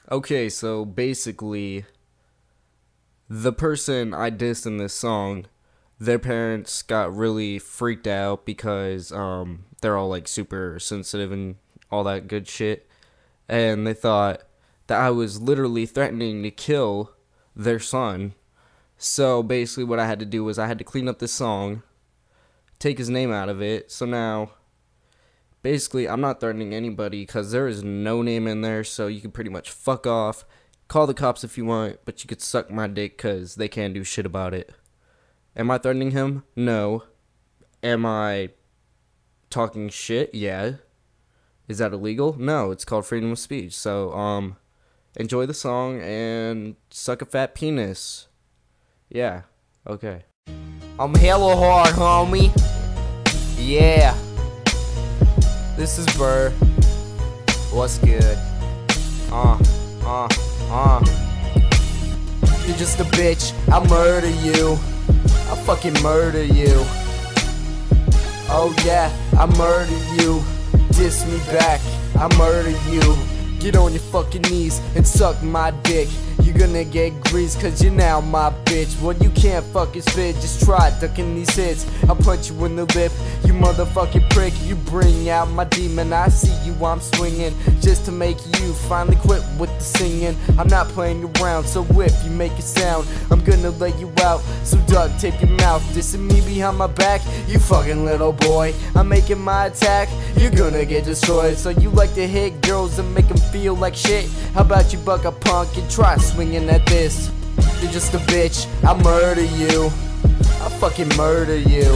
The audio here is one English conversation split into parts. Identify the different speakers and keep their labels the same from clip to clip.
Speaker 1: Okay, so basically, the person I dissed in this song, their parents got really freaked out because they're all like super sensitive and all that good shit, and they thought that I was literally threatening to kill their son. So basically, what I had to do was I had to clean up this song, take his name out of it. So now, basically, I'm not threatening anybody because there is no name in there, so you can pretty much fuck off. Call the cops if you want, but you could suck my dick because they can't do shit about it. Am I threatening him? No. Am I talking shit? Yeah. Is that illegal? No, it's called freedom of speech. So, enjoy the song and suck a fat penis. Yeah, okay.
Speaker 2: I'm hella hard, homie. Yeah. This is Burr. What's good? You're just a bitch. I'll murder you. I'll fucking murder you. Oh yeah, I murder you. Diss me back. I murder you. Get on your fucking knees and suck my dick. You're gonna get greased cause you're now my bitch. Well, you can't fucking spit, just try ducking these hits. I'll punch you in the lip, you motherfucking prick. You bring out my demon, I see you, I'm swinging. Just to make you finally quit with the singing. I'm not playing around, so if you make a sound, I'm gonna lay you out. So duct tape your mouth, dissing me behind my back. You fucking little boy, I'm making my attack. You're gonna get destroyed. So you like to hit girls and make them feel like shit? How about you buck a punk and try swinging at this? You're just a bitch, I'll murder you. I'll fucking murder you.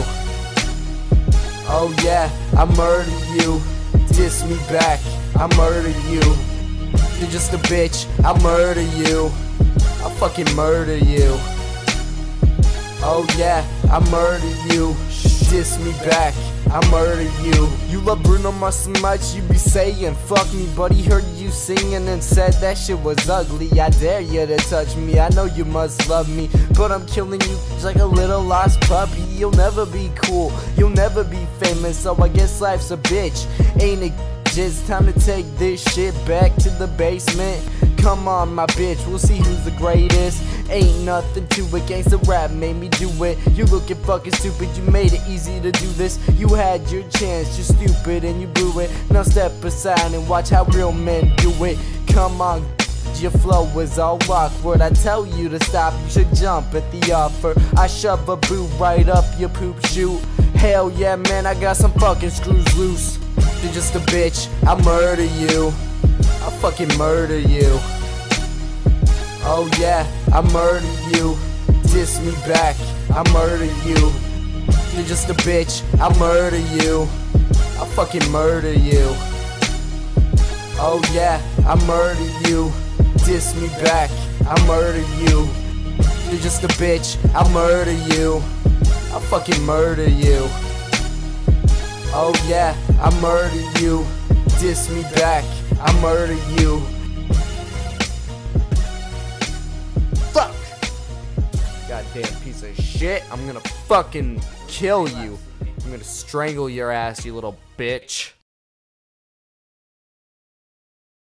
Speaker 2: Oh yeah, I'll murder you. Diss me back, I'll murder you. You're just a bitch, I'll murder you. I'll fucking murder you. Oh yeah, I'll murder you. Diss me back, I'll murder you. You love Bruno Mars so much, you be saying fuck me, but he heard you singing and said that shit was ugly. I dare you to touch me, I know you must love me, but I'm killing you just like a little lost puppy. You'll never be cool, you'll never be famous, so I guess life's a bitch, ain't it? Just time to take this shit back to the basement. Come on my bitch, we'll see who's the greatest. Ain't nothing to it, gangsta rap made me do it. You looking fucking stupid, you made it easy to do this. You had your chance, you're stupid and you blew it. Now step aside and watch how real men do it. Come on, your flow is all awkward. I tell you to stop, you should jump at the offer. I shove a boot right up your poop chute. Hell yeah man, I got some fucking screws loose. You're just a bitch, I'll murder you. I'll fucking murder you. Oh yeah, I'll murder you. Diss me back, I'll murder you. You're just a bitch, I'll murder you. I'll fucking murder you. Oh yeah, I'll murder you. Diss me back, I'll murder you. You're just a bitch, I'll murder you. I'll fucking murder you. Oh yeah, I'll murder you. Diss me back, I'll murder you. Fuck! Goddamn piece of shit, I'm gonna fucking kill you. I'm gonna strangle your ass, you little bitch.